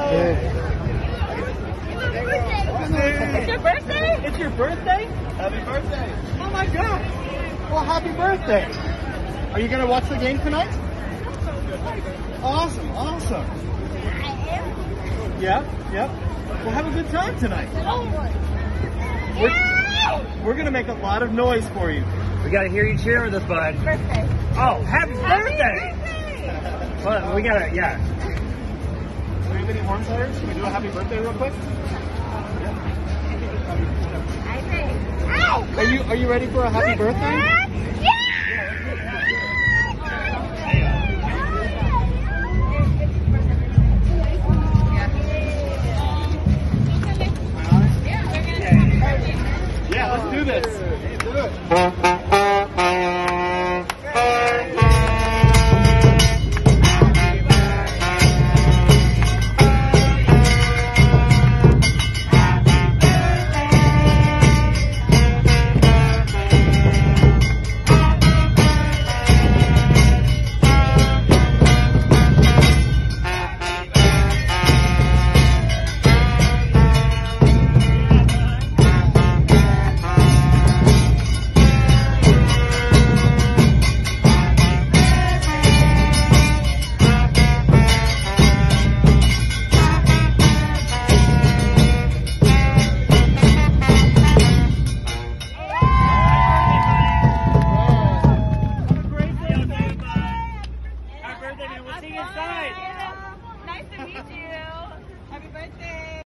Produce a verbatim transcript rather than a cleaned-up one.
It's your birthday? It's your birthday? Happy birthday. Oh my God. Well, happy birthday. Are you going to watch the game tonight? Awesome, awesome. Yep, yep. We'll have a good time tonight. We're, we're going to make a lot of noise for you. We got to hear you cheering with us, bud. Birthday. Oh, happy, Happy birthday! birthday! Well, we got to, yeah. Do we have any horn players? Can we do a happy birthday real quick? I say, ow! Are you, are you ready for a happy birthday?